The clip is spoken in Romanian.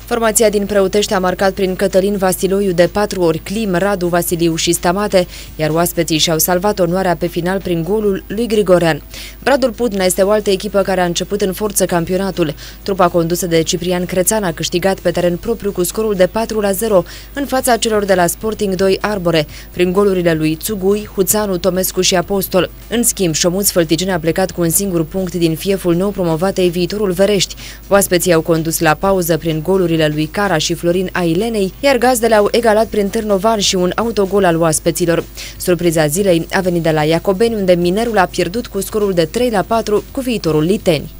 Formația din Prăutești a marcat prin Cătălin Vasiloiu de 4 ori, Clim, Radu Vasiliu și Stamate, iar oaspeții și-au salvat onoarea pe final prin golul lui Grigorean. Bradul Pudna este o altă echipă care a început în forță campionatul. Trupa condusă de Ciprian Crețan a câștigat pe teren propriu cu scorul de 4-0 în fața celor de la Sporting 2 Arbore, prin golurile lui Țugui, Huțanu, Tomescu și Apostol. În schimb, Șomuț Fălticeni a plecat cu un singur punct din fieful nou promovatei Viitorul Verești. Oaspeții au condus la pauză prin golurile lui Cara și Florin Ailenei, iar gazdele au egalat prin Târnovan și un autogol al oaspeților. Surpriza zilei a venit de la Iacobeni, unde Minerul a pierdut cu scorul de 3-4 cu Viitorul Liteni.